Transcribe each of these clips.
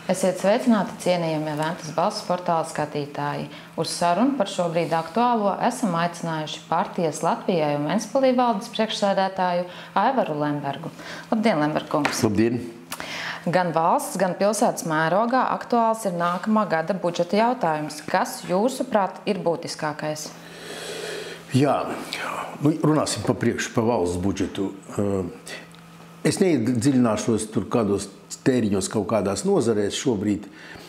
Esiet sveicināti, cienījamie Ventas balss portāla skatītāji. Uz sarunu par šobrīd aktuālo esam aicinājuši partijas Latvijai un Ventspilī valdes priekšsēdētāju Aivaru Lembergu. Labdien, Lemberkungs! Labdien! Gan valsts, gan pilsētas mērogā aktuāls ir nākamā gada budžeta jautājums. Kas, jūsuprāt, ir būtiskākais? Jā, runāsim pa priekšu, pa valsts budžetu. Es neiedziļināšos tur kādos tēriņos kaut kādās nozarēs šobrīd,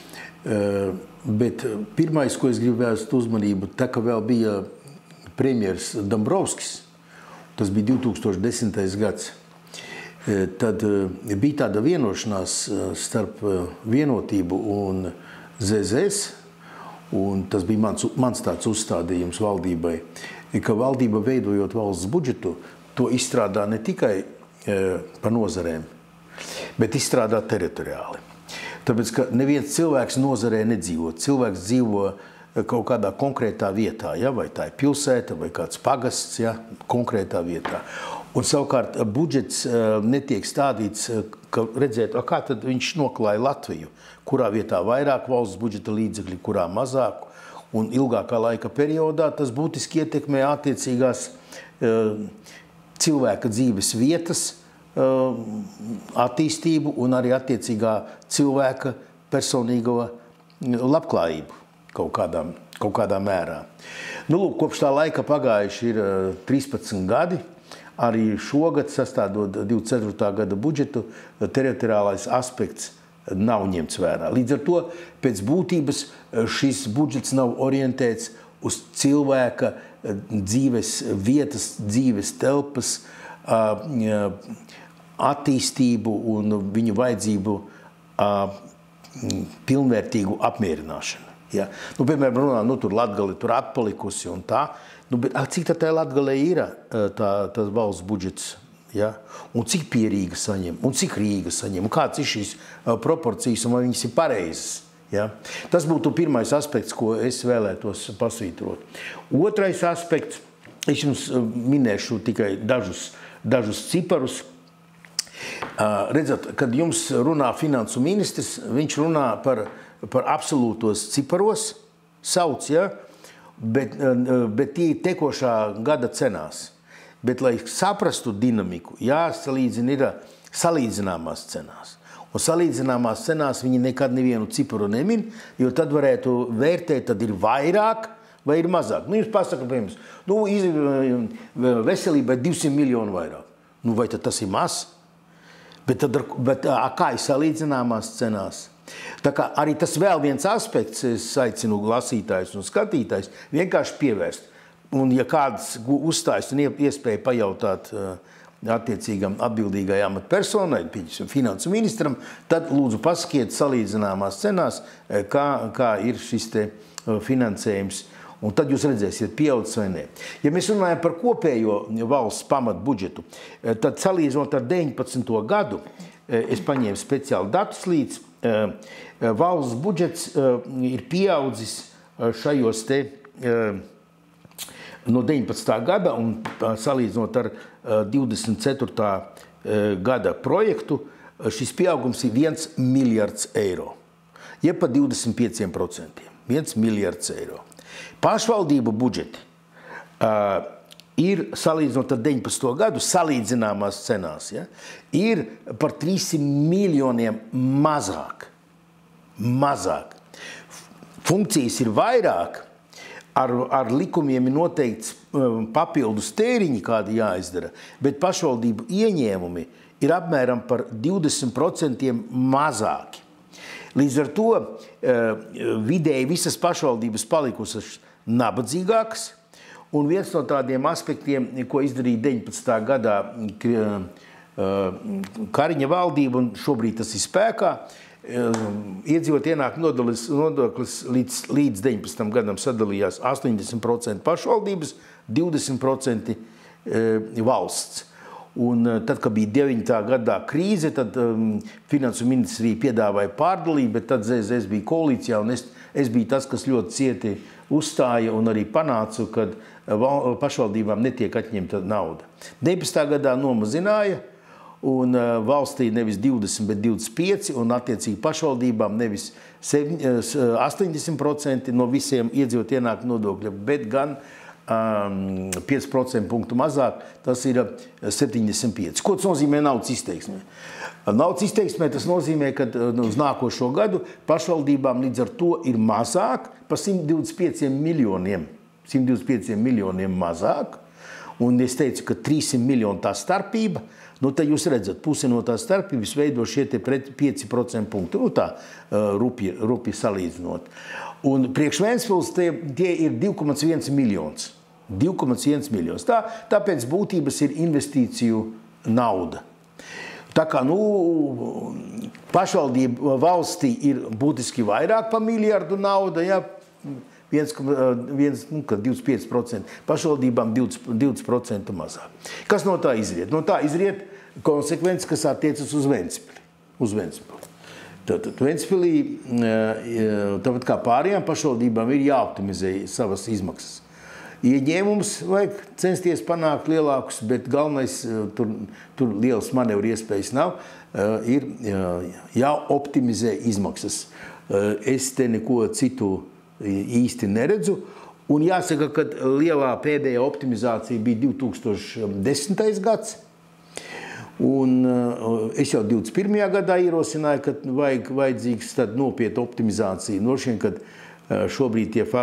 bet pirmais, ko es gribu vērst uzmanību, tā ka vēl bija premjers Dombrovskis, tas bija 2010. Gads, tad bija tāda vienošanās starp Vienotību un ZZS, un tas bija mans tāds uzstādījums valdībai, ka valdība veidojot valsts budžetu, to izstrādā ne tikai pa nozarēm, bet izstrādā teritoriāli. Tāpēc, ka neviens cilvēks nozarē nedzīvo. Cilvēks dzīvo kaut kādā konkrētā vietā, ja? Vai tā ir pilsēta, vai kāds pagasts, ja? Konkrētā vietā. Un savukārt budžets netiek stādīts, ka redzēt, kā tad viņš noklāja Latviju, kurā vietā vairāk valsts budžeta līdzekļi, kurā mazāk, un ilgākā laika periodā tas būtiski ietekmē attiecīgās cilvēka dzīves vietas, attīstību un arī attiecīgā cilvēka personīgo labklājību kaut kādā mērā. Lūk, kopš tā laika pagājuši ir 13 gadi, arī šogad sastādot 24. gada budžetu, teritoriālais aspekts nav ņemts vērā. Līdz ar to pēc būtības šis budžets nav orientēts uz cilvēka dzīves vietas, dzīves telpas, attīstību un viņu vajadzību pilnvērtīgu apmierināšanu. Ja? Piemēram, runā, tur Latgale tur atpalikusi un tā, bet cik tā Latgalē ir tas valsts budžets? Ja? Un cik Pierīga saņem, un cik Rīga saņem, un kāds ir šīs proporcijas, un vai viņas ir pareizas? Ja? Tas būtu pirmais aspekts, ko es vēlētos pasvītrot. Otrais aspekts, es jums minēšu tikai dažus ciparus. Redzat, kad jums runā finansu ministrs, viņš runā par absolūtos ciparos, sauc, ja? bet tie ir tekošā gada cenās. Bet, lai saprastu dinamiku, jāsalīdzina ir salīdzināmās cenās. Un salīdzināmās cenās viņi nekad nevienu ciparu nemin, jo tad varētu vērtēt, tad ir vairāk vai ir mazāk. Jums pasaka, piemēram, veselībai 200 miljonu vairāk. Vai tad tas ir maz? Bet kā ir salīdzināmās cenās? Tā kā arī tas vēl viens aspekts, es aicinu lasītājus un skatītājus, vienkārši pievērst. Un ja kāds uzstājas un iespēja pajautāt attiecīgam atbildīgai amatpersonai, finansu ministram, tad lūdzu pasakiet salīdzināmās cenās, kā ir šis te finansējums. Un tad jūs redzēsiet, pieaudzis vai ne. Ja mēs runājam par kopējo valsts pamatu budžetu, tad salīdzinot ar 19. gadu, es paņēmu speciāli datus līdz, valsts budžets ir pieaudzis šajos te no 19. gada un salīdzinot ar 24. gada projektu, šis pieaugums ir 1 miljards eiro. Ja pa 25%. 1 miljards eiro. Pašvaldību budžeti ir, salīdzinot ar 19. gadu, salīdzināmās cenās, ja, ir par 300 miljoniem mazāk. Mazāk. Funkcijas ir vairāk, ar likumiem ir noteikts papildus tēriņi, kādi jāizdara, bet pašvaldību ieņēmumi ir apmēram par 20% mazāki. Līdz ar to vidēji visas pašvaldības palikušas nabadzīgākas, un viens no tādiem aspektiem, ko izdarīja 19. gadā Kariņa valdība, un šobrīd tas ir spēkā, iedzīvot ienāk nodoklis līdz 19. gadam sadalījās 80% pašvaldības, 20% valsts. Un tad, kad bija 9. gadā krīze, tad finansu ministrija piedāvāja pārdalīt, bet tad ZZS bija koalīcijā, un es biju tas, kas ļoti cieti uzstāja un arī panāca, kad pašvaldībām netiek atņemta nauda. 19. gadā nomazināja, un valstī nevis 20, bet 25, un attiecīgi pašvaldībām nevis 80% no visiem iedzīvot ienāk nodokļa, bet gan 5% punktu mazāk, tas ir 75. Ko tas nozīmē naudas izteiksmē? Naudas izteiksmē tas nozīmē, ka uz nākošo gadu pašvaldībām līdz ar to ir mazāk par 125 miljoniem mazāk. Un es teicu, ka 300 miljoni tā starpība, tad jūs redzat, puse no tā starpības veido šie 5% punkti. Tā rupi salīdzinot. Un priekš Ventspils tie ir 2,1 miljons. 2,1 miljons. Tāpēc būtības ir investīciju nauda. Tā kā pašvaldība valstī ir būtiski vairāk pa miljardu nauda, 25%, pašvaldībām 20% mazāk. Kas no tā izriet? No tā izriet konsekvences, kas attiecas uz Ventspili. Tātad Ventspilī, tāpat kā pārējām pašvaldībām, ir jāoptimizē savas izmaksas. Ieņēmums vajag censties panākt lielākus, bet galvenais tur lielas manevru iespējas nav, ir jāoptimizē izmaksas. Es te neko citu īsti neredzu. Un jāsaka, ka lielā pēdējā optimizācija bija 2010. Gads. Un es jau 21. gadā ierosināju, ka vajadzīgs tad nopietna optimizācija. Nošķien, kad šobrīd tie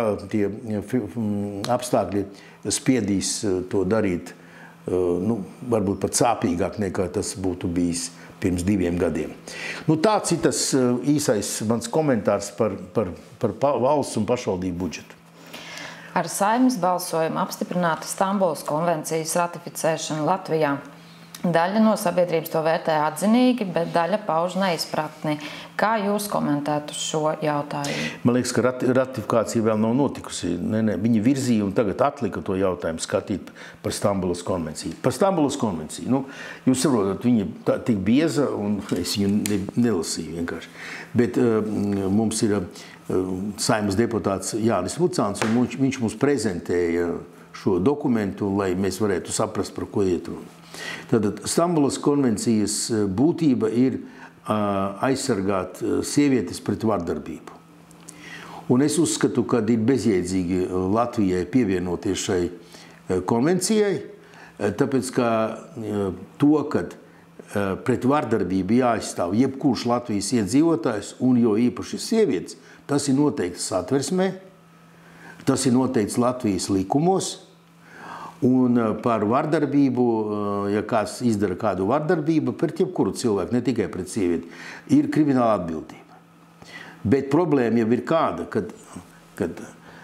apstākļi spiedīs to darīt, varbūt pat sāpīgāk nekā tas būtu bijis pirms 2 gadiem. Tāds ir tas īsais mans komentārs par valsts un pašvaldību budžetu. Ar Saeimas balsojumu apstiprināta Stambulas konvencijas ratificēšana Latvijā. Daļa no sabiedrības to vērtē atzinīgi, bet daļa pauž neizpratni. Kā jūs komentētu šo jautājumu? Man liekas, ka ratifikācija vēl nav notikusi. Viņi virzīja un tagad atlika to jautājumu skatīt par Stambulas konvenciju. Par Stambulas konvenciju. Jūs saprotat, viņa tik bieza, un es viņu nelasīju vienkārši. Bet mums ir Saeimas deputāts Jānis Vucāns, un viņš mums prezentēja šo dokumentu, lai mēs varētu saprast, par ko iet runa. Tātad Stambulas konvencijas būtība ir aizsargāt sievietes pret vardarbību. Un es uzskatu, ka ir bezjēdzīgi Latvijai pievienoties šai konvencijai, tāpēc, ka to, kad pret vardarbību jāaizstāv jebkurš Latvijas iedzīvotājs, un jo īpaši sievietes, tas ir noteikts Satversmē, tas ir noteikts Latvijas likumos. Un par vardarbību, ja kāds izdara kādu vardarbību pret jebkuru cilvēku, ne tikai pret sievieti, ir krimināla atbildība. Bet problēma jau ir kāda, kad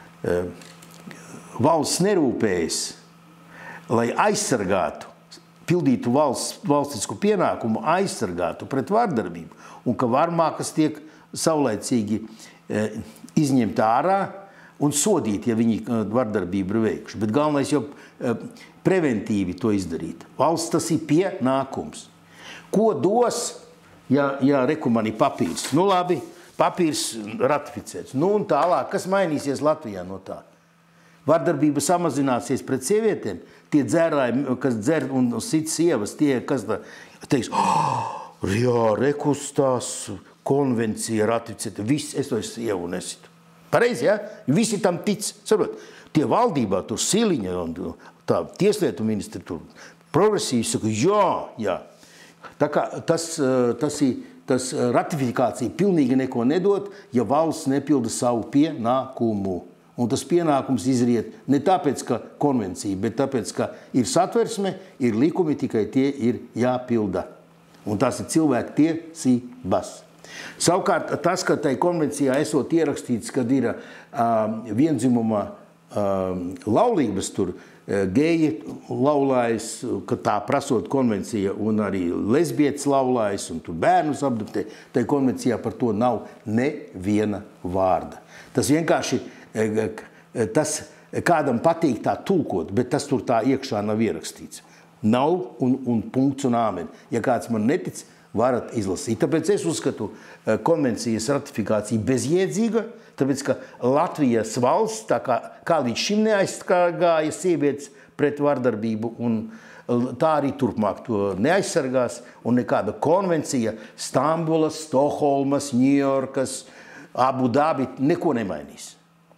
valsts nerūpējas, lai aizsargātu, pildītu valstisku pienākumu, aizsargātu pret vardarbību, un ka varmākas tiek saulaicīgi izņemt ārā un sodīt, ja viņi vardarbību ir veikuši. Bet galvenais jau preventīvi to izdarīt. Valsts tas ir pienākums. Ko dos, ja reku man ir papīrs? Labi, papīrs ratificēts. Un tālāk, kas mainīsies Latvijā no tā? Vardarbība samazināsies pret sievietēm. Tie dzērāji, kas dzer un sit sievas, tie, kas teiks, rekustās konvencija ratificēta, viss, es to sievu nesitu. Pareizi, ja? Visi tam tic. Saprot, tie valdībā, tur Siliņa un tā tieslietu ministri, tur progresīvi saka, jā. Tā kā tas ratifikācija pilnīgi neko nedod, ja valsts nepilda savu pienākumu. Un tas pienākums izriet ne tāpēc, ka konvencija, bet tāpēc, ka ir satversme, ir likumi, tikai tie ir jāpilda. Un tās ir cilvēku tiesības. Savukārt, tas, ka tai konvencijā esot ierakstīts, kad ir viendzimuma laulības, tur geji laulājas, ka tā prasot konvencija, un arī lesbietes laulājas, un tur bērnus apdoptē, tai konvencijā par to nav neviena vārda. Tas vienkārši, tas kādam patīk tā tulkot, bet tas tur tā iekšā nav ierakstīts. Nav un punkts un āmen. Ja kāds man netic, varat izlasīt. Tāpēc es uzskatu konvencijas ratifikāciju bezjēdzīga, tāpēc, ka Latvijas valsts, tā kā līdz šim neaizsargāja sievietes pret vardarbību un tā arī turpmāk to neaizsargās, un nekāda konvencija Stambulas, Stokholmas, Ņujorkas, Abu Dabi neko nemainīs.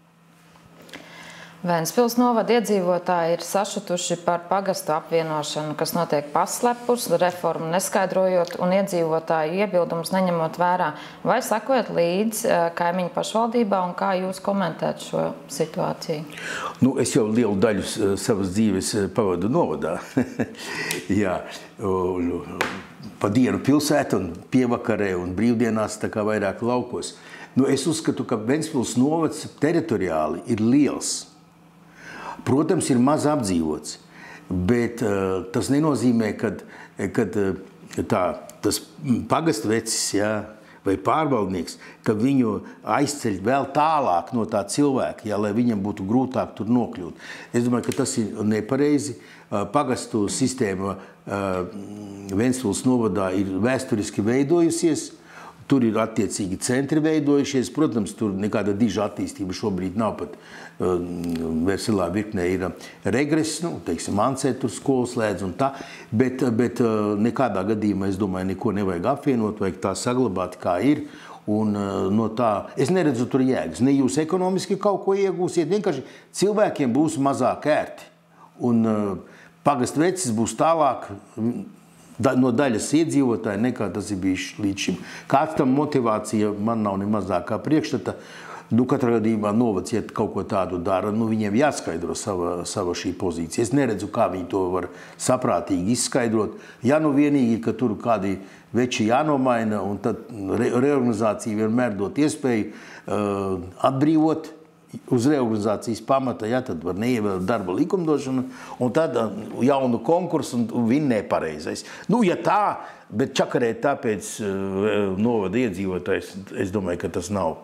Vēnspils novada iedzīvotāji ir sašutuši par pagastu apvienošanu, kas notiek paslepus, reformu neskaidrojot un iedzīvotāju iebildumus neņemot vērā. Vai sakojat līdz kaimiņu pašvaldībā un kā jūs komentēt šo situāciju? Es jau lielu daļu savas dzīves pavadu novadā. Jā, pa dienu pilsētu un pievakarē un brīvdienās tā kā vairāk laukos. Es uzskatu, ka Ventspils novads teritoriāli ir liels. Protams, ir maz apdzīvots, bet tas nenozīmē, ka tas pagastvecis, vai pārvaldnieks, ka viņu aizceļ vēl tālāk no tā cilvēka, lai viņam būtu grūtāk tur nokļūt. Es domāju, ka tas ir nepareizi. Pagastu sistēma Ventspils novadā ir vēsturiski veidojusies. Tur ir attiecīgi centri veidojušies. Protams, tur nekāda diža attīstība šobrīd nav, pat veselā virknē ir regress, teiksim, Ancē tur skolu slēdz un tā, bet nekādā gadījumā, es domāju, neko nevajag apvienot, vajag tā saglabāt, kā ir. Un no tā, es neredzu tur jēgas. Ne jūs ekonomiski kaut ko iegūsiet, vienkārši cilvēkiem būs mazāk ērti. Un pagastvecis būs tālāk no daļas iedzīvotāji nekā tas ir bijis līdz šim. Kāds tam motivācija man nav ne mazākā priekšstata. Katrā gadījumā novads, ja kaut ko tādu dara, viņiem jāskaidro sava šī pozīcija. Es neredzu, kā viņi to var saprātīgi izskaidrot. Ja vienīgi, ka tur kādi veči jānomaina, un tad reorganizācija vienmēr dot iespēju atbrīvot uz reorganizācijas pamata, tad var neievērt darba likumdošanu, un tad jaunu konkursu un vinnē pareizais. Ja tā, bet čakarēt tāpēc novada iedzīvotājs, es domāju, ka tas nav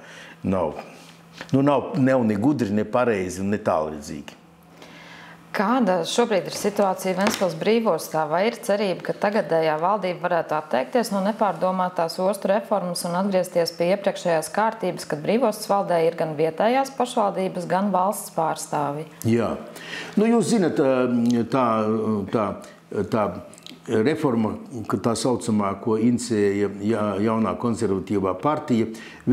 ne gudri, ne pareizi un ne tālredzīgi. Kāda šobrīd ir situācija Ventspils brīvostā? Vai ir cerība, ka tagadējā valdība varētu atteikties no nepārdomātās ostu reformas un atgriezties pie iepriekšējās kārtības, kad brīvostas valdē ir gan vietējās pašvaldības, gan valsts pārstāvi? Jā. Jūs zinat, tā reforma, tā saucamā, ko inicēja jaunā konservatīvā partija,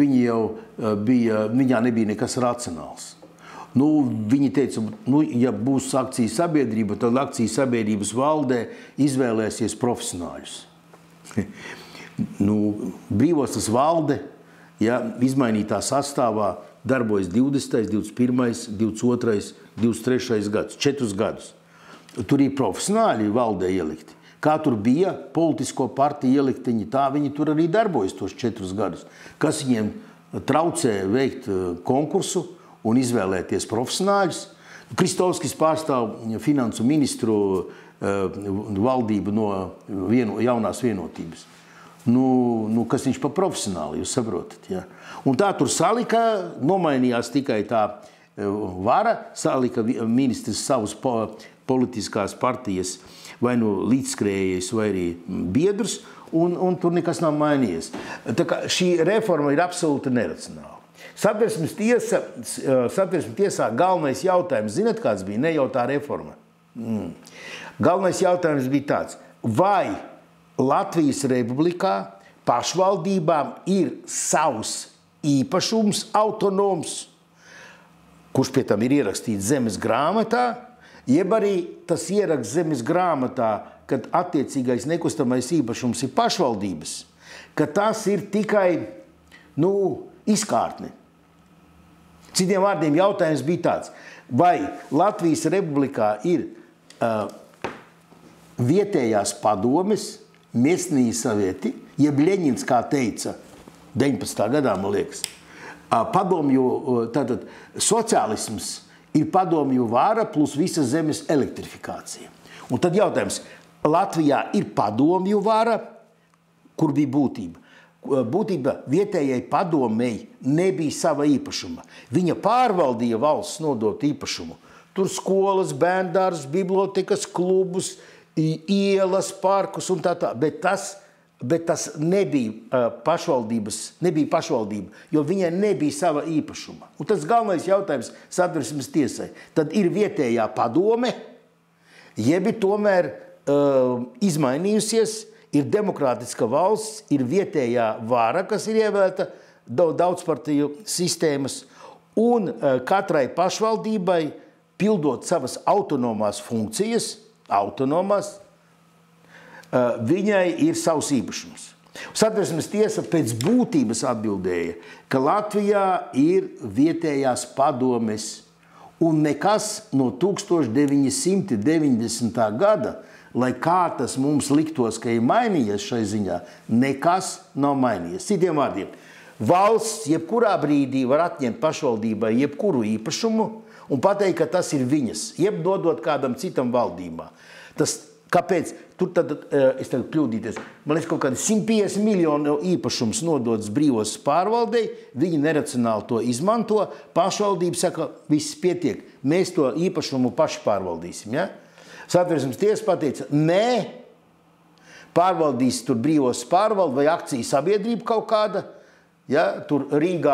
viņā nebija nekas racionāls. Viņi teica, ja būs akciju sabiedrība, tad akciju sabiedrības valdē izvēlēsies profesionāļus. Brīvostas valde, izmainītā sastāvā darbojas 20., 21., 22., 23. gads, 4 gadus. Tur ir profesionāļi valdē ielikti. Kā tur bija politisko partiju ieliktiņi, tā viņi tur arī darbojas tos 4 gadus. Kas viņiem traucē veikt konkursu un izvēlēties profesionāļus? Kristovskis pārstāv finansu ministru valdību no jaunās vienotības. Kas viņš pa profesionāli, jūs saprotat? Ja? Un tā tur salika, nomainījās tikai tā vara, salika ministrs savus politiskās partijas vai līdzskrējējus, vai arī biedrus, un tur nekas nav mainījies. Tā kā šī reforma ir absolūti neracionāla. Satversmes tiesā galvenais jautājums, zināt, kāds bija? Ne jau tā reforma. Galvenais jautājums bija tāds, vai Latvijas Republikā pašvaldībām ir savs īpašums autonoms, kurš pie tam ir ierakstīts zemes grāmatā, jeb arī tas ieraksts zemes grāmatā, kad attiecīgais nekustamais īpašums ir pašvaldības, ka tas ir tikai, izkārtne. Citiem vārdiem jautājums bija tāds, vai Latvijas Republikā ir vietējās padomes, местные совети, jeb Ļeņins, kā teica, 19. gadā, man liekas, padomju, tātad sociālisms ir padomju vāra plus visa zemes elektrifikācija. Un tad jautājums, Latvijā ir padomju vāra, kur bija būtība? Būtība vietējai padomei nebija sava īpašuma. Viņa pārvaldīja valsts nodot īpašumu. Tur skolas, bērndārs, bibliotekas, klubus, ielas, parkus un tā. Bet tas nebija pašvaldība, jo viņai nebija sava īpašuma. Un tas galvenais jautājums Satversmes tiesai. Tad ir vietējā padome, jebi tomēr izmainījusies, ir demokrātiska valsts, ir vietējā vara, kas ir ievēlēta daudzpartiju sistēmas, un katrai pašvaldībai, pildot savas autonomās funkcijas, viņai ir savs īpašums. Satversmes tiesa pēc būtības atbildēja, ka Latvijā ir vietējās padomes, un nekas no 1990. gada, lai kā tas mums liktos, ka ir mainījies šai ziņā, nekas nav mainījies. Citiem vārdiem, valsts jebkurā brīdī var atņemt pašvaldībai jebkuru īpašumu un pateikt, ka tas ir viņas, jeb dodot kādam citam valdībā. Kāpēc? Tur tad, es tagad kļūdīties, man liekas, kaut kādi 150 miljonu īpašums nodots brīvos pārvaldei, viņi neracionāli to izmanto, pašvaldība saka, viss pietiek, mēs to īpašumu paši pārvaldīsim. Ja? Satversmes tiesa pateica, nē, pārvaldīs tur brīvos pārvaldu vai akciju sabiedrība kaut kāda, ja? Tur Rīgā,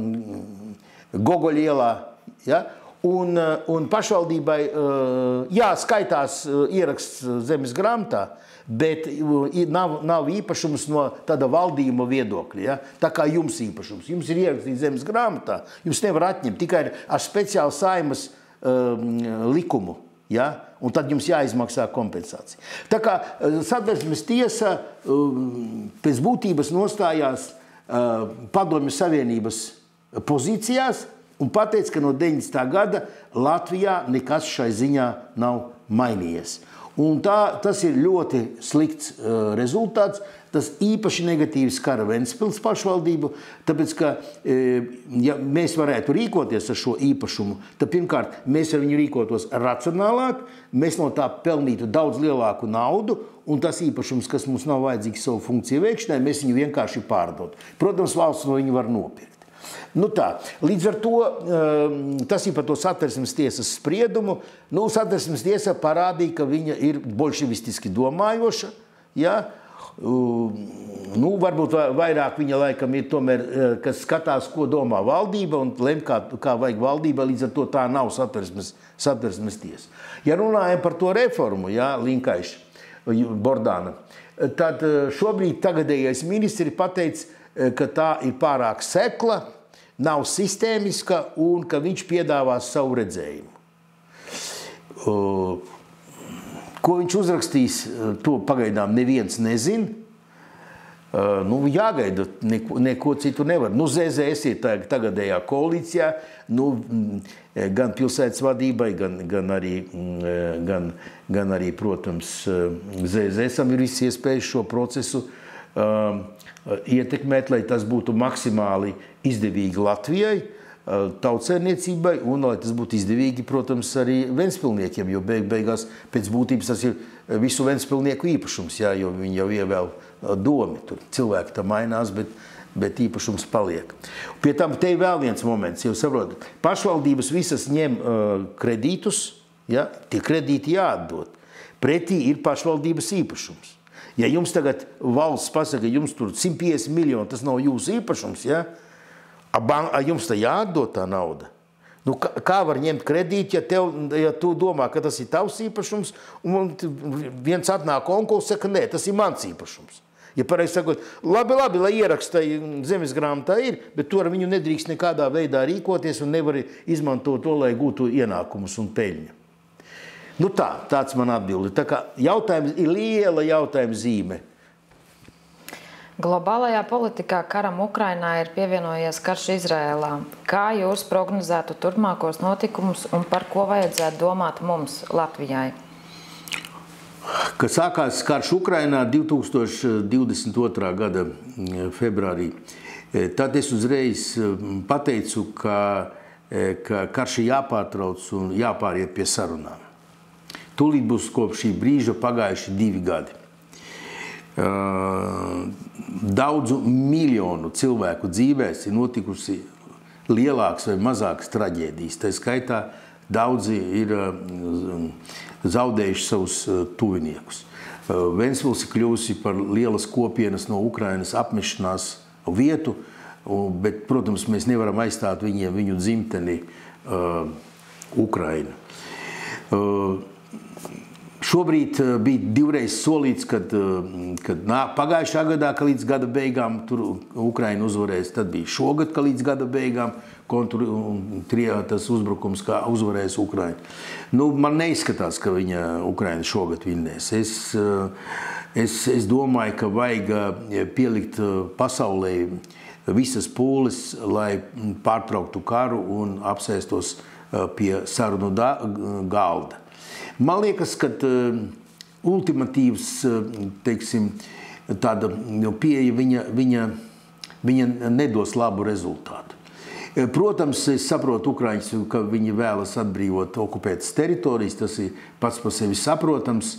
Gogoļielā, ja? Un pašvaldībai, jā, skaitās ieraksts zemes grāmatā, bet nav īpašums no tāda valdījuma viedokļa. Ja? Tā kā jums īpašums. Jums ir ierakstīts zemes grāmatā, jūs nevar atņemt tikai ar speciālu Saeimas likumu. Ja? Un tad jums jāizmaksā kompensācija. Tā kā Satversmes tiesa pēc būtības nostājās Padomju Savienības pozīcijās, un pateica, ka no 90. gada Latvijā nekas šai ziņā nav mainījies. Un tas ir ļoti slikts rezultāts. Tas īpaši negatīvi skara Ventspils pašvaldību, tāpēc, ka, ja mēs varētu rīkoties ar šo īpašumu, tad pirmkārt, mēs ar viņu rīkotos racionālāk, mēs no tā pelnītu daudz lielāku naudu, un tas īpašums, kas mums nav vajadzīgs savu funkciju veikšanai, mēs viņu vienkārši pārdot. Protams, valsts no viņu var nopirkt. Nu tā, līdz ar to, tas ir par to Satversmes tiesas spriedumu. Nu, Satversmes tiesa parādīja, ka viņa ir bolševistiski domājoša. Ja? Nu, varbūt vairāk viņa laikam ir tomēr, kas skatās, ko domā valdība un lem, kā vajag valdība, līdz ar to tā nav Satversmes tiesa. Ja runājam par to reformu, ja, Linkaiša, Bordāna, tad šobrīd tagadējais ministri ir pateicis, ka tā ir pārāk sekla, nav sistēmiska un ka viņš piedāvās savu redzējumu. Ko viņš uzrakstīs, to pagaidām neviens nezin. Nu, jāgaida, neko citu nevar. Nu, ZZS ir tagadējā koalīcijā, nu, gan pilsētas vadībai, gan arī, protams, ZZS-am ir visi iespējas šo procesu ietekmēt, lai tas būtu maksimāli izdevīgi Latvijai, tautsēmniecībai, un lai tas būtu izdevīgi, protams, arī ventspilniekiem, jo beigās pēc būtības tas ir visu ventspilnieku īpašums, jā, jo viņi jau ievēl domi. Tur cilvēki tam mainās, bet īpašums paliek. Pie tam te ir vēl viens moments, jau saprotat, pašvaldības visas ņem kredītus, ja, tie kredīti jāatdod. Pretī ir pašvaldības īpašums. Ja jums tagad valsts pasaka, jums tur 150 miljoni, tas nav jūsu īpašums, ja? Jums tā jāatdod tā nauda. Nu, kā var ņemt kredīti, ja tu domā, ka tas ir tavs īpašums, un viens atnāk konkuls, saka, nē, tas ir mans īpašums. Ja pareizi sakot, labi, lai ieraksta zemes grāmatā ir, bet tu ar viņu nedrīkst nekādā veidā rīkoties un nevar izmantot to, lai gūtu ienākumus un peļņu. Nu tāds man atbildi. Tā kā jautājums ir liela jautājuma zīme. Globālajā politikā karam Ukrainā ir pievienojies karš Izrēlā. Kā jūs prognozētu turpmākos notikumus un par ko vajadzētu domāt mums, Latvijai? Kad sākās karš Ukrainā 2022. gada februārī, tad es uzreiz pateicu, ka karš ir jāpārtrauc un jāpāriet pie sarunām. Tūlīt būs kopš šī brīža pagājuši 2 gadi. Daudzu miljonu cilvēku dzīvēs ir notikusi lielākas vai mazākas traģēdijas. Tā skaitā daudzi ir zaudējuši savus tuviniekus. Ventspils ir kļuvusi par lielas kopienas no Ukrainas apmešanās vietu, bet, protams, mēs nevaram aizstāt viņu dzimteni Ukrainu. Šobrīd bija divreiz solīts, kad pagājušā gadā, ka līdz gada beigām tur Ukraina uzvarēs, tad bija šogad, ka līdz gada beigām tas uzbrukums, kā uzvarēs Ukraina. Nu, man neizskatās, ka Ukraina šogad vinnēs. Es domāju, ka vajag pielikt pasaulē visas pūles, lai pārtrauktu karu un apsēstos pie sarunu galda. Man liekas, ka ultimatīvs, teiksim, tāda pieeja viņa nedos labu rezultātu. Protams, es saprotu Ukraiņus, ka viņi vēlas atbrīvot okupētas teritorijas, tas ir pats par sevi saprotams,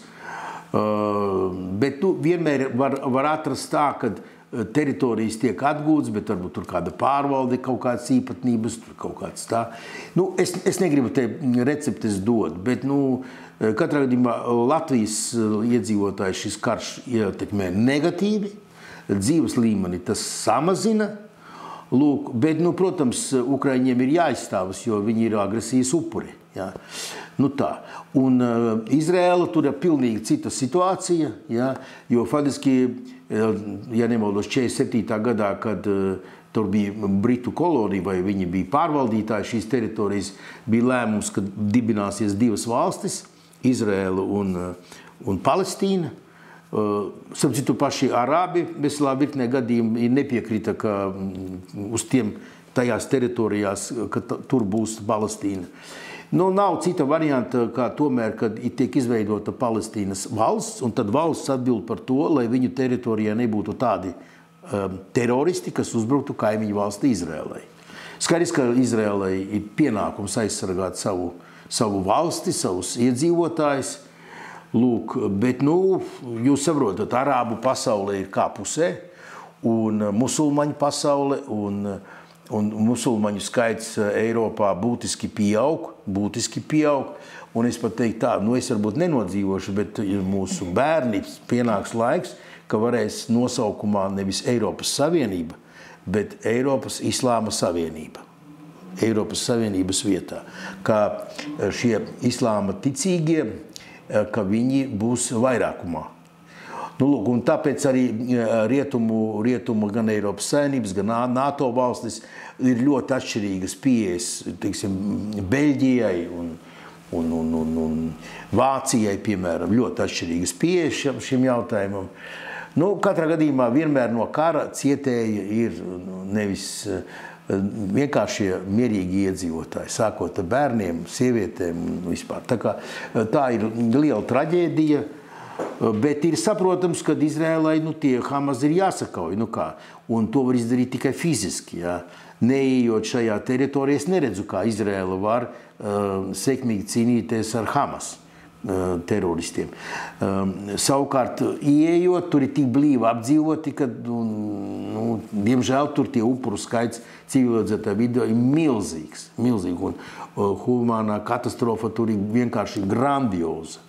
bet vienmēr var atrast tā, ka teritorijas tiek atgūtas, bet varbūt tur kāda pārvalde, kaut kādas īpatnības, tur kaut kāds tā. Nu, es negribu te receptes dot, bet, katrā gadījumā Latvijas iedzīvotāji šis karš ietekmē negatīvi, dzīves līmeni tas samazina, bet, protams, Ukraiņiem ir jāizstāvas, jo viņi ir agresijas upuri. Ja? Nu tā. Un Izraela tur ir pilnīgi cita situācija, ja? Jo faktiski, ja nemaldos 47. gadā, kad tur bija Britu kolonija vai viņi bija pārvaldītāji šīs teritorijas, bija lēmums, ka dibināsies divas valstis, Izraela un Palestīna. Starp citu, paši arābi veselā virknē gadījumi nepiekrita, ka uz tajās teritorijās, ka tur būs Palestīna. Nav cita varianta, kā tomēr, kad tiek izveidota Palestīnas valsts, un tad valsts atbild par to, lai viņu teritorijā nebūtu tādi teroristi, kas uzbruktu kaimiņu valsti Izrēlai. Skaidrs, ka Izrēlai ir pienākums aizsargāt savu valsti, savus iedzīvotājus. Lūk, bet, jūs saprotat, arābu pasaule ir kā pusē, un musulmaņu pasaule, un musulmaņu skaits Eiropā būtiski pieaug, un es pat teiktu tā, es varbūt nenodzīvošu, bet mūsu bērni pienāks laiks, ka varēs nosaukumā nevis Eiropas Savienība, bet Eiropas Islāma Savienība. Eiropas Savienības vietā. Kā šie islāma ticīgie, ka viņi būs vairākumā. Lūk, un tāpēc arī rietumu gan Eiropas Savienības, gan NATO valstis ir ļoti atšķirīgas pieejas, teiksim, Beļģijai un Vācijai, piemēram, ļoti atšķirīgas pieejas šim jautājumam. Katrā gadījumā vienmēr no kara cietēji ir nevis vienkāršie mierīgi iedzīvotāji, sākot ar bērniem, sievietēm un vispār. Tā ir liela traģēdija, bet ir saprotams, ka Izrēlai tie Hamas ir jāsakauj. Un to var izdarīt tikai fiziski. Ja? Neejot šajā teritorijā, es neredzu, kā Izrēla var sekmīgi cīnīties ar Hamas teroristiem. Savukārt, ieejot, tur ir tik blīvi apdzīvoti, ka, diemžēl, tur tie upuru skaits civilizētā vidē ir milzīgs. Un humānā katastrofa tur ir vienkārši grandioza.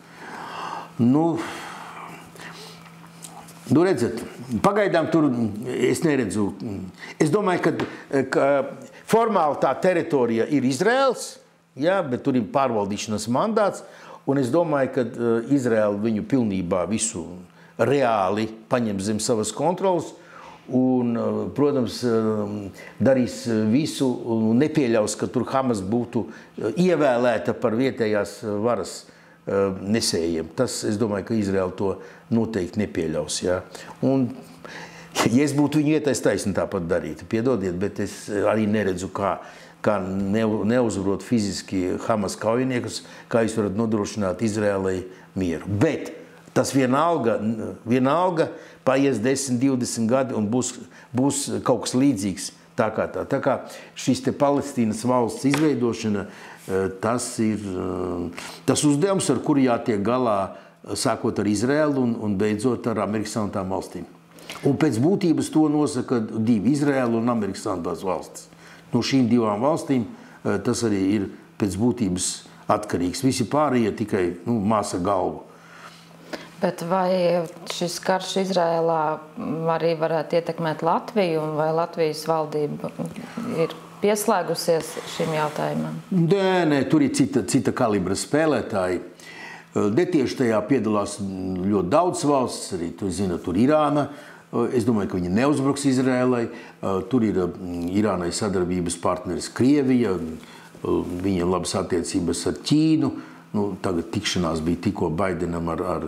Redzat, pagaidām tur es neredzu. Es domāju, ka formāli tā teritorija ir Izraels, ja, bet tur ir pārvaldīšanas mandāts. Un es domāju, ka Izraela viņu pilnībā visu reāli paņem zem savas kontrolas un, protams, darīs visu un nepieļaus, ka tur Hamas būtu ievēlēta par vietējās varas nesējiem. Tas, es domāju, ka Izraela to noteikti nepieļaus. Ja? Un, ja es būtu viņu vietā, es taisni tāpat darītu. Piedodiet, bet es arī neredzu, kā neuzvarot fiziski Hamas kaujiniekus, kā jūs varat nodrošināt Izrēlai mieru. Bet tas vienalga paies 10, 20 gadi un būs kaut kas līdzīgs tā kā tā. Tā kā šis te Palestīnas valsts izveidošana, tas ir tas uzdevums, ar kuru jātiek galā, sākot ar Izrēlu un beidzot ar Amerikas Savienotām valstīm. Un pēc būtības to nosaka divi - Izrēla un Amerikas Savienotās valstis. No šīm divām valstīm tas arī ir pēc būtības atkarīgs. Visi pārējie tikai māsa galvu. Bet vai šis karš Izrēlā arī varētu ietekmēt Latviju, un vai Latvijas valdība ir pieslēgusies šim jautājumam? Nē, tur ir cita kalibra spēlētāji. Netieši tajā piedalās ļoti daudz valsts, arī tur Irāna. Es domāju, ka viņi neuzbruks Izrēlai. Tur ir Irānai sadarbības partneris Krievija, viņiem labas attiecības ar Ķīnu. Tagad tikšanās bija tikko Baidenam ar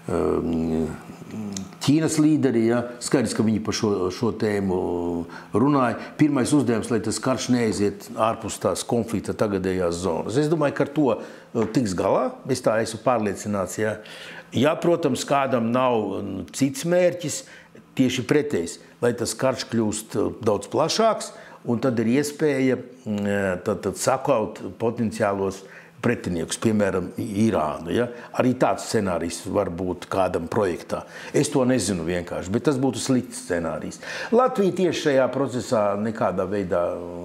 Ķīnas līderi. Ja? Skaidrs, ka viņi par šo tēmu runāja. Pirmais uzdevums, lai tas karš neaiziet ārpus tās konflikta tagadējās zonas. Es domāju, ka ar to tiks galā. Es tā esmu pārliecināts. Ja, protams, kādam nav cits mērķis, tieši pretējs, lai tas karš kļūst daudz plašāks, un tad ir iespēja tad sakaut potenciālos pretiniekus, piemēram, Irānu. Ja? Arī tāds scenārijs var būt kādam projektā. Es to nezinu vienkārši, bet tas būtu slikts scenārijs. Latvija tieši šajā procesā nekādā veidā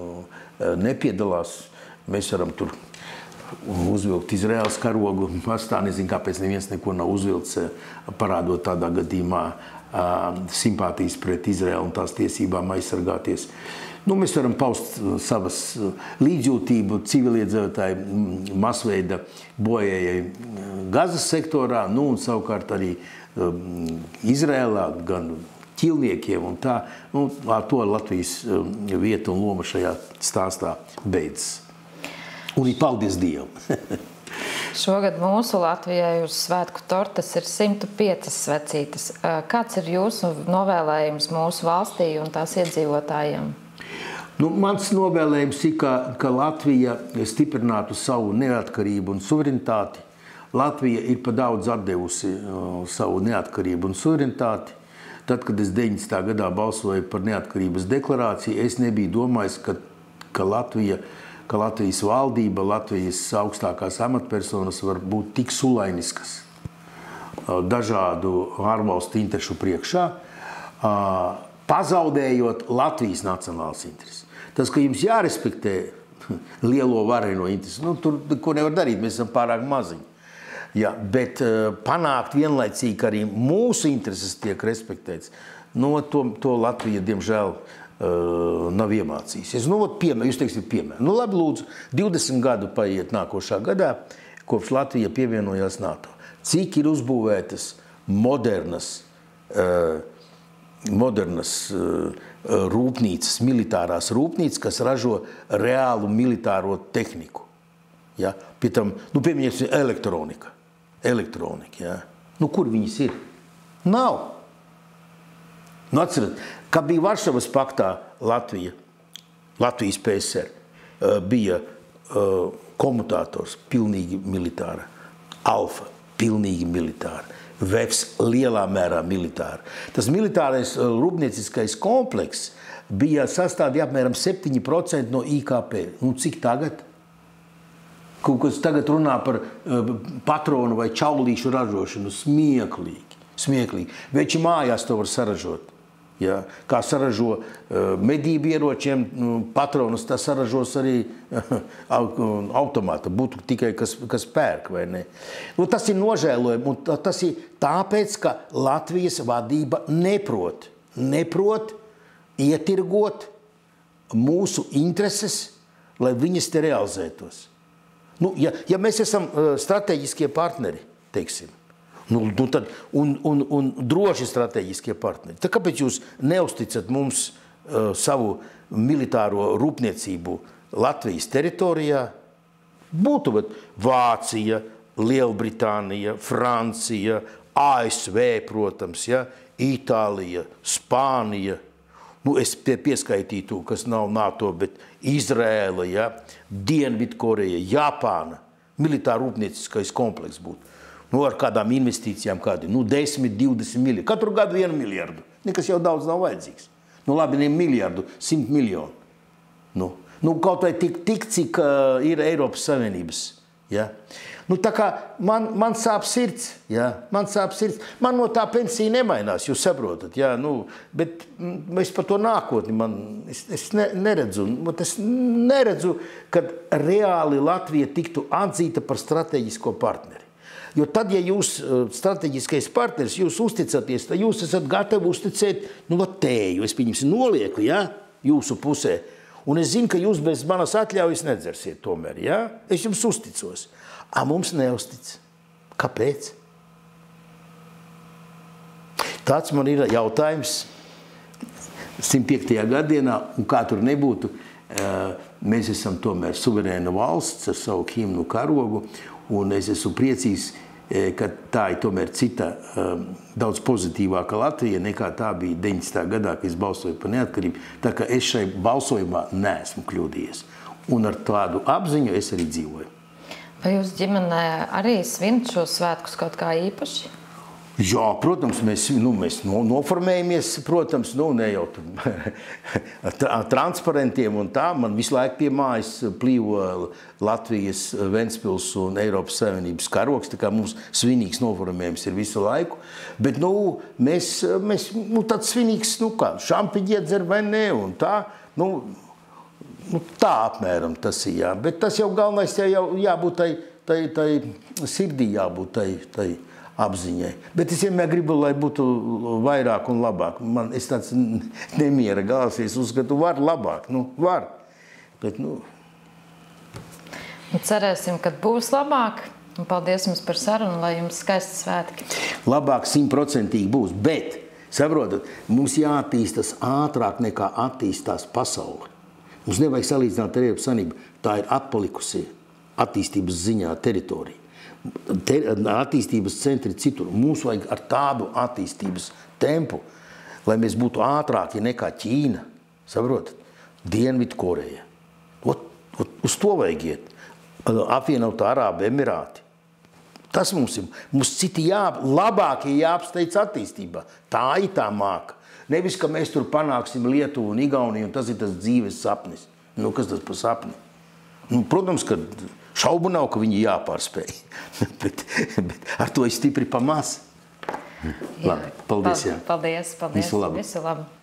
nepiedalās. Mēs varam tur uzvilkt Izraēlas karogu. Pastā nezinu, kāpēc neviens neko nav uzvilts, parādot tādā gadījumā simpātijas pret Izraēlu un tās tiesībām aizsargāties. Mēs varam paust savas līdzjūtību civiliedzīvotāju masveida bojējai Gazas sektorā, un savukārt arī Izraēlā, gan ķilniekiem un tā. Ar to Latvijas vieta un loma šajā stāstā beidzas. Un paldies Dievam! Šogad mūsu Latvijai uz svētku tortes ir 105 svecītes. Kāds ir jūsu novēlējums mūsu valstī un tās iedzīvotājiem? Mans novēlējums ir, ka Latvija stiprinātu savu neatkarību un suverenitāti. Latvija ir pa daudz atdevusi savu neatkarību un suverenitāti. Tad, kad es 19. gadā balsoju par neatkarības deklarāciju, es nebiju domājis, ka Latvijas valdība, Latvijas augstākās amatpersonas var būt tik sulainiskas dažādu ārvalstu interešu priekšā, pazaudējot Latvijas nacionālas intereses. Tas, ka jums jārespektē lielo vareno intereses, tur ko nevar darīt, mēs esam pārāk maziņi. Ja, bet panākt vienlaicīgi, ka arī mūsu intereses tiek respektēts, to Latvija, diemžēl, nav iemācījusies. Jūs teiksiet piemēram. Labi, lūdzu, 20 gadu paiet nākošā gadā, kopš Latvija pievienojās NATO. Cik ir uzbūvētas modernas rūpnīcas, militārās rūpnīcas, kas ražo reālu militāro tehniku. Ja? Pie tam, piemēram, elektronika. Ja? Kur viņas ir? Nav. Atcerat, kad bija Varšavas paktā Latvijas PSR, bija komutātors pilnīgi militāra, Alfa pilnīgi militāra, Vefs lielā mērā militāra. Tas militārais rūpnieciskais komplekss bija sastādīja apmēram 7% no IKP. Cik tagad? Kaut kas tagad runā par patronu vai čaulīšu ražošanu. Smieklīgi. Veči mājās to var saražot. Ja, kā saražo medību ieročiem, patronus, tas saražos arī automāta. Būtu tikai kas pērk, vai ne? Tas ir nožēlojami, un tas ir tāpēc, ka Latvijas vadība neprot ietirgot mūsu intereses, lai viņas te realizētos. Ja mēs esam strateģiskie partneri, teiksim, tad, un droši strateģiskie partneri. Tad kāpēc jūs neusticat mums savu militāro rūpniecību Latvijas teritorijā? Būtu Vācija, Lielbritānija, Francija, ASV, protams, ja, Itālija, Spānija. Es pieskaitītu, kas nav NATO, bet Izrēla, ja, Dienvidkoreja, Japāna. Militāra rūpnieciskais kompleks būtu. Ar kādām investīcijām, 10, 20 miljardi. Katru gadu 1 miljardu. Nekas jau daudz nav vajadzīgs. Labi, ne miljardu, 100 miljonu. Kaut vai tik, cik ir Eiropas Savienības. Ja? Tā kā man sāp sirds. Ja? Man no tā pensija nemainās, jūs saprotat. Ja? Bet es par to nākotni es neredzu. Es neredzu, kad reāli Latvija tiktu atzīta par strateģisko partneri. Jo tad, ja jūs strateģiskais partneris, jūs uzticaties, tad jūs esat gatavi uzticēt tēju. Es pieņemsim nolieku, ja, jūsu pusē. Un es zinu, ka jūs bez manas atļaujas nedzersiet tomēr. Ja? Es jums uzticos. Mums neuztic. Kāpēc? Tāds man ir jautājums 105. gadienā, un kā tur nebūtu, mēs esam tomēr suverēna valsts ar savu himnu karogu, un es esmu priecīgs, ka tā ir tomēr cita daudz pozitīvāka Latvija nekā tā bija 90. gadā, kad es balsoju par neatkarību. Tā kā es šai balsojumā neesmu kļūdījies. Un ar tādu apziņu es arī dzīvoju. Vai jūs ģimenē arī svinat šos svētkus kaut kā īpaši? Jā, protams, mēs noformējamies, protams, ne jau transparentiem un tā. Man visu laiku pie mājas plīvo Latvijas, Ventspils un Eiropas Savienības karogs, tā kā mums svinīgs noformējums ir visu laiku. Bet, mēs tāds svinīgs, šampiņi iedzer vai ne, un tā, tā apmēram tas ir, jā. Bet tas jau galvenais jābūt tai sirdī, jābūt tai apziņai. Bet es vienmēr gribu, lai būtu vairāk un labāk. Es tāds nemiera gals, es uzskatu, var labāk. Var. Bet, Cerēsim, ka būs labāk. Un paldies jums par sarunu, lai jums skaisti svētki. Labāk 100% būs, bet, saprotat, mums jāattīstas ātrāk nekā attīstās pasaule. Mums nevajag salīdzināt ar Eiropas Savienību. Tā ir atpalikusi attīstības ziņā teritorija. Attīstības centri citur. Mums vajag ar tādu attīstības tempu, lai mēs būtu ātrāki nekā Ķīna, saprotat? Dienvidu Koreja. Uz to vajag iet. Apvienotā Arābu Emirāti. Tas mums ir. Mums citi labākie jāapsteidz attīstībā. Tā ir tā māka. Nevis, ka mēs tur panāksim Lietuvu un Igauniju, un tas ir tas dzīves sapnis. Kas tas par sapni? Protams, ka šaubu nav, ka viņi jāpārspēj. bet ar to ir stipri pa maz. Labi, paldies. Paldies. Visu labu. Visu labu.